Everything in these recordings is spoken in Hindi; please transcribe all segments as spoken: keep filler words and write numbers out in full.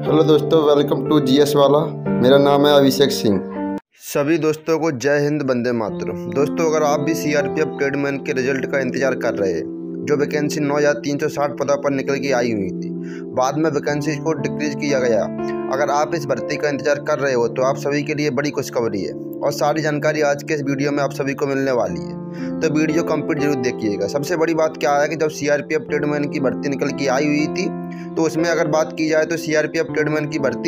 हेलो दोस्तों, वेलकम टू जीएस वाला। मेरा नाम है अभिषेक सिंह। सभी दोस्तों को जय हिंद, वंदे मातरम। दोस्तों, अगर आप भी सीआरपीएफ ट्रेडमैन के रिजल्ट का इंतजार कर रहे हैं, जो वैकेंसी नौ हज़ार तीन सौ साठ पदों पर निकल के आई हुई थी, बाद में वैकेंसी को डिक्रीज किया गया। अगर आप इस भर्ती का इंतजार कर रहे हो तो आप सभी के लिए बड़ी खुशखबरी है और सारी जानकारी आज के इस वीडियो में आप सभी को मिलने वाली है, तो वीडियो कंप्लीट जरूर देखिएगा। सबसे बड़ी बात क्या है कि जब सीआरपीएफ ट्रेडमैन की भर्ती निकल के आई हुई थी तो उसमें अगर बात की जाए तो सीआरपीएफ ट्रेडमैन की भर्ती,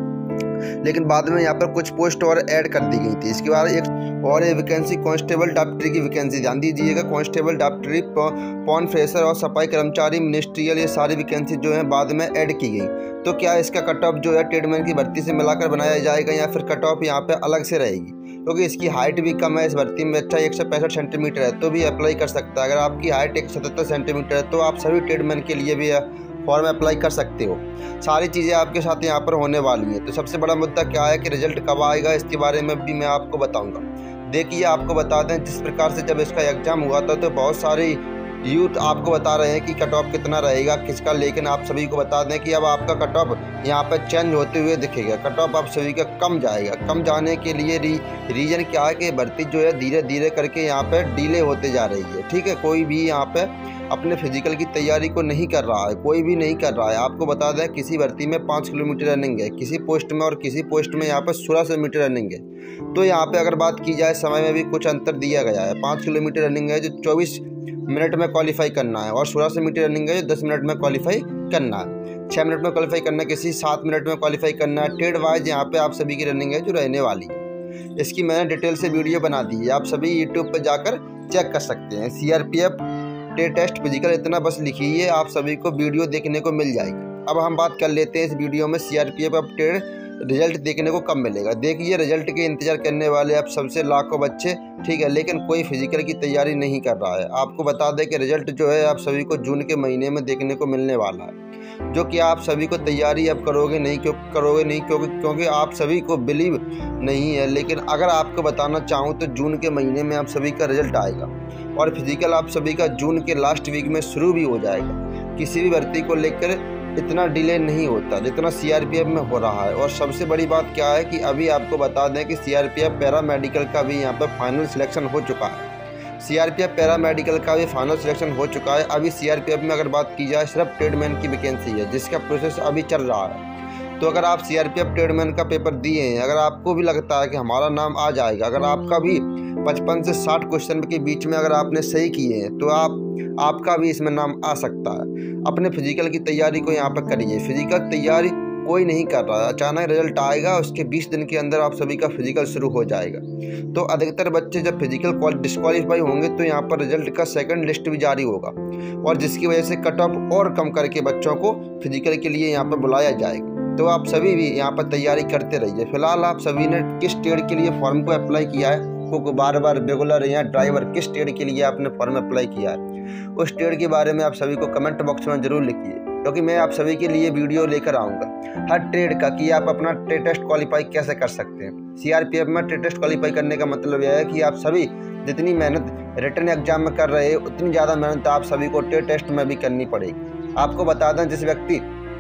लेकिन बाद में यहाँ पर कुछ पोस्ट और ऐड कर दी गई थी। इसके बाद एक और ये वैकेंसी कांस्टेबल डॉक्टरी की वैकेंसी, ध्यान दीजिएगा, कांस्टेबल डॉक्टरी, पॉन फ्रेशर और सफाई कर्मचारी मिनिस्ट्रियल, ये सारी वैकेंसी जो है बाद में ऐड की गई। तो क्या इसका कट ऑफ जो है ट्रेडमैन की भर्ती से मिलाकर बनाया जाएगा या फिर कट ऑफ यहाँ पे अलग से रहेगी? क्योंकि तो इसकी हाइट भी कम है इस भर्ती में। अच्छा, एक सौ पैंसठ सेंटीमीटर है तो भी अप्लाई कर सकता है। अगर आपकी हाइट एक सौ सतहत्तर सेंटीमीटर है तो आप सभी ट्रेडमैन के लिए भी फॉर्म अप्लाई कर सकते हो। सारी चीज़ें आपके साथ यहाँ पर होने वाली हैं। तो सबसे बड़ा मुद्दा क्या है कि रिजल्ट कब आएगा, इसके बारे में भी मैं आपको बताऊंगा। देखिए, आपको बता दें, जिस प्रकार से जब इसका एग्ज़ाम हुआ था तो बहुत सारे यूथ आपको बता रहे हैं कि कट ऑफ कितना रहेगा किसका, लेकिन आप सभी को बता दें कि अब आपका कट ऑफ यहाँ पर चेंज होते हुए दिखेगा। कट ऑफ आप सभी का कम जाएगा। कम जाने के लिए री, रीज़न क्या है कि भर्ती जो है धीरे धीरे करके यहाँ पर डिले होते जा रही है। ठीक है, कोई भी यहाँ पर अपने फिजिकल की तैयारी को नहीं कर रहा है, कोई भी नहीं कर रहा है। आपको बता दें, किसी भर्ती में पाँच किलोमीटर रनिंग है, किसी पोस्ट में, और किसी पोस्ट में यहाँ पर सोलह सौ मीटर रनिंग है। तो यहाँ पे अगर बात की जाए समय में भी कुछ अंतर दिया गया है। पाँच किलोमीटर रनिंग है जो चौबीस मिनट में क्वालिफाई करना है, और सोलह सौ मीटर रनिंग है जो दस मिनट में क्वालिफाई करना है। छः मिनट में क्वालिफाई करना है, किसी सात मिनट में क्वालिफाई करना है। ट्रेड वाइज यहाँ पे आप सभी की रनिंग है जो रहने वाली है। इसकी मैंने डिटेल से वीडियो बना दी है, आप सभी यूट्यूब पर जाकर चेक कर सकते हैं। C R P F trade test physical, इतना बस लिखिए, आप सभी को वीडियो देखने को मिल जाएगी। अब हम बात कर लेते हैं इस वीडियो में सीआरपीएफ अब ट्रेड रिजल्ट देखने को कब मिलेगा। देखिए, रिजल्ट के इंतजार करने वाले अब सबसे लाखों बच्चे, ठीक है, लेकिन कोई फिजिकल की तैयारी नहीं कर रहा है। आपको बता दें कि रिजल्ट जो है आप सभी को जून के महीने में देखने को मिलने वाला है, जो कि आप सभी को तैयारी अब करोगे नहीं, क्यों करोगे नहीं क्योंकि क्योंकि आप सभी को बिलीव नहीं है। लेकिन अगर आपको बताना चाहूँ तो जून के महीने में आप सभी का रिजल्ट आएगा और फिजिकल आप सभी का जून के लास्ट वीक में शुरू भी हो जाएगा। किसी भी भर्ती को लेकर इतना डिले नहीं होता जितना सीआरपीएफ में हो रहा है। और सबसे बड़ी बात क्या है कि अभी आपको बता दें कि सीआरपीएफ पैरा मेडिकल का भी यहाँ पर फाइनल सिलेक्शन हो चुका है। सीआरपीएफ पैरा मेडिकल का भी फाइनल सिलेक्शन हो चुका है। अभी सीआरपीएफ में अगर बात की जाए, सिर्फ ट्रेडमैन की वैकेंसी है जिसका प्रोसेस अभी चल रहा है। तो अगर आप सीआरपीएफ ट्रेडमैन का पेपर दिए हैं, अगर आपको भी लगता है कि हमारा नाम आ जाएगा, अगर आपका भी पचपन से साठ क्वेश्चन के बीच में अगर आपने सही किए हैं तो आप आपका भी इसमें नाम आ सकता है। अपने फिजिकल की तैयारी को यहाँ पर करिए। फिजिकल तैयारी कोई नहीं कर रहा है, अचानक रिजल्ट आएगा, उसके बीस दिन के अंदर आप सभी का फिजिकल शुरू हो जाएगा। तो अधिकतर बच्चे जब फिजिकल डिस्क्वालीफाई होंगे तो यहाँ पर रिजल्ट का सेकंड लिस्ट भी जारी होगा, और जिसकी वजह से कट ऑफ और कम करके बच्चों को फिजिकल के लिए यहाँ पर बुलाया जाएगा। तो आप सभी भी यहाँ पर तैयारी करते रहिए। फिलहाल आप सभी ने किस ट्रेड के लिए फॉर्म को अप्लाई किया है, को बार बार रेगुलर या ड्राइवर, किस ट्रेड के लिए आपने फॉर्म अप्लाई किया है, उस ट्रेड के बारे में आप सभी को कमेंट बॉक्स में जरूर लिखिए, क्योंकि मैं आप सभी के लिए वीडियो लेकर आऊँगा हर ट्रेड का कि आप अपना ट्रेड टेस्ट क्वालिफाई कैसे कर सकते हैं। सीआरपीएफ में ट्रेड टेस्ट क्वालिफाई करने का मतलब यह है कि आप सभी जितनी मेहनत रिटर्न एग्जाम में कर रहे हैं उतनी ज़्यादा मेहनत आप सभी को ट्रेड टेस्ट में भी करनी पड़ेगी। आपको बता दें, जिस व्यक्ति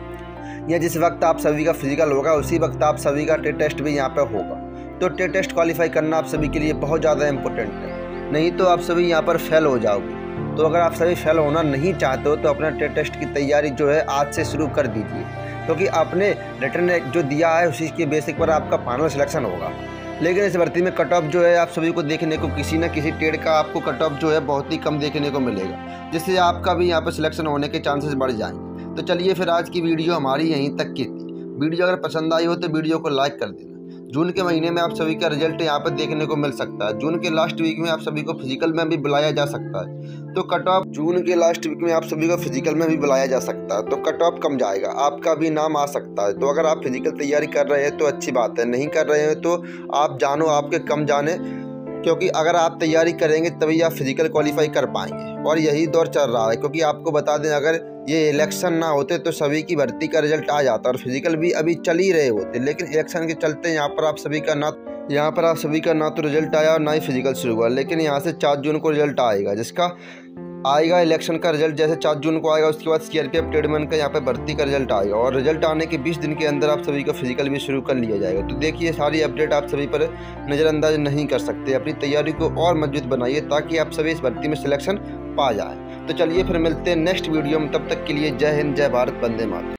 या जिस वक्त आप सभी का फिजिकल होगा उसी वक्त आप सभी का ट्रेड टेस्ट भी यहाँ पर होगा। तो ट्रेड टेस्ट क्वालिफाई करना आप सभी के लिए बहुत ज़्यादा इंपॉर्टेंट है, नहीं तो आप सभी यहाँ पर फेल हो जाओगे। तो अगर आप सभी फेल होना नहीं चाहते हो तो अपना ट्रेड टेस्ट की तैयारी जो है आज से शुरू कर दीजिए, क्योंकि आपने रिटर्न जो दिया है उसी के बेसिक पर आपका फाइनल सिलेक्शन होगा। लेकिन इस भर्ती में कट ऑफ जो है आप सभी को देखने को किसी न किसी ट्रेड का आपको कट ऑफ जो है बहुत ही कम देखने को मिलेगा, जिससे आपका भी यहाँ पर सिलेक्शन होने के चांसेस बढ़ जाएंगे। तो चलिए फिर, आज की वीडियो हमारी यहीं तक की थी। वीडियो अगर पसंद आई हो तो वीडियो को लाइक कर देना। जून के महीने में आप सभी का रिजल्ट यहाँ पर देखने को मिल सकता है। जून के लास्ट वीक में आप सभी को फिजिकल में भी बुलाया जा सकता है। तो कट ऑफ जून के लास्ट वीक में आप सभी को फिजिकल में भी बुलाया जा सकता है, तो कट ऑफ कम जाएगा, आपका भी नाम आ सकता है। तो अगर आप फिजिकल तैयारी कर रहे हैं तो अच्छी बात है, नहीं कर रहे हैं तो आप जानो आपके कम जाने, क्योंकि अगर आप तैयारी करेंगे तभी आप फिजिकल क्वालिफाई कर पाएंगे। और यही दौर चल रहा है, क्योंकि आपको बता दें, अगर ये इलेक्शन ना होते तो सभी की भर्ती का रिजल्ट आ जाता और फिजिकल भी अभी चल ही रहे होते। लेकिन इलेक्शन के चलते यहाँ पर आप सभी का ना यहाँ पर आप सभी का ना तो रिजल्ट आया और ना ही फिजिकल शुरू हुआ। लेकिन यहाँ से चार जून को रिजल्ट आएगा, जिसका आएगा इलेक्शन का रिजल्ट, जैसे चार जून को आएगा उसके बाद सीआरपीएफ ट्रेडमैन का यहाँ पे भर्ती का रिजल्ट आएगा और रिजल्ट आने के बीस दिन के अंदर आप सभी का फिजिकल भी शुरू कर लिया जाएगा। तो देखिए सारी अपडेट आप सभी पर नज़रअंदाज नहीं कर सकते, अपनी तैयारी को और मजबूत बनाइए ताकि आप सभी इस भर्ती में सिलेक्शन पा जाए। तो चलिए फिर मिलते हैं नेक्स्ट वीडियो में, तब तक के लिए जय हिंद, जय भारत, वंदे मातरम।